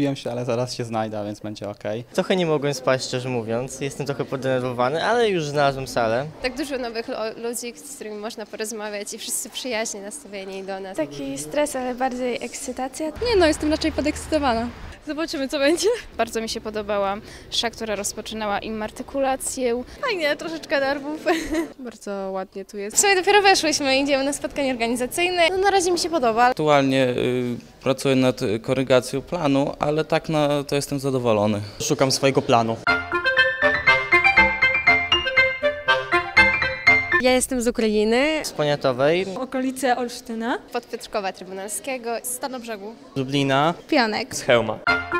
Gubiłem się, ale zaraz się znajdę, więc będzie ok. Trochę nie mogłem spać, szczerze mówiąc. Jestem trochę podenerwowany, ale już znalazłem salę. Tak dużo nowych ludzi, z którymi można porozmawiać i wszyscy przyjaźnie nastawieni do nas. Taki stres, ale bardziej ekscytacja. Nie no, jestem raczej podekscytowana. Zobaczymy, co będzie. Bardzo mi się podobała msza, która rozpoczynała im artykulację. Fajnie, troszeczkę nerwów. Bardzo ładnie tu jest. W sumie dopiero weszłyśmy, idziemy na spotkanie organizacyjne. No na razie mi się podoba. Aktualnie pracuję nad korygacją planu, ale tak to jestem zadowolony. Szukam swojego planu. Ja jestem z Ukrainy. Z Poniatowej, Okolice Olsztyna. Podpiotrkowa Trybunalskiego. Stanobrzegu. Lublina, Pianek. z Chełma.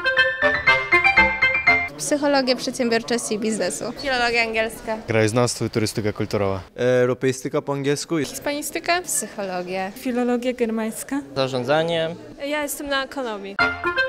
Psychologia przedsiębiorczości i biznesu. Filologia angielska. Krajoznawstwo i turystyka kulturowa. Europeistyka po angielsku. Hiszpanistyka. Psychologia. Filologia germańska. Zarządzanie. Ja jestem na ekonomii.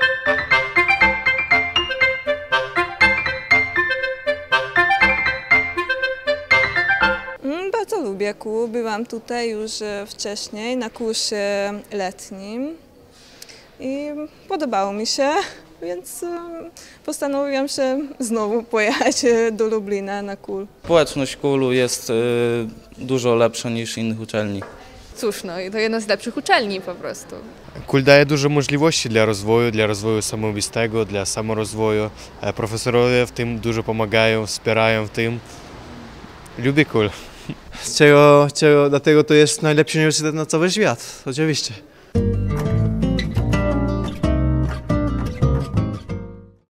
Bardzo lubię kół. Byłam tutaj już wcześniej na kursie letnim i podobało mi się, więc postanowiłam się znowu pojechać do Lublina na kół. Społeczność KUL-u jest dużo lepsza niż innych uczelni. Cóż, no i to jedna z lepszych uczelni po prostu. KUL daje dużo możliwości dla rozwoju samobistego, dla samorozwoju. Profesorowie w tym dużo pomagają, wspierają w tym. Lubię KUL. Dlatego to jest najlepszy uniwersytet na cały świat, oczywiście.